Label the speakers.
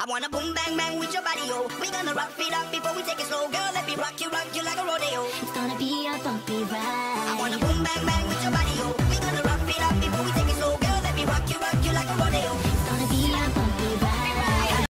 Speaker 1: I wanna boom bang bang with your body, yo. We gonna rock it up before we take it slow, girl. Let me rock you like